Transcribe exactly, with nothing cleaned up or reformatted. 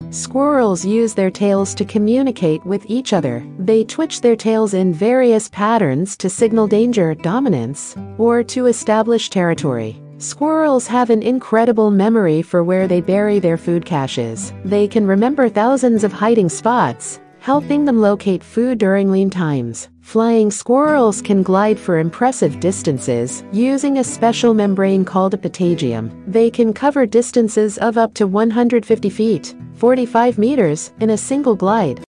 Squirrels use their tails to communicate with each other. They twitch their tails in various patterns to signal danger, dominance, or to establish territory. Squirrels have an incredible memory for where they bury their food caches. They can remember thousands of hiding spots, helping them locate food during lean times. Flying squirrels can glide for impressive distances using a special membrane called a patagium. They can cover distances of up to one hundred fifty feet, forty-five meters, in a single glide.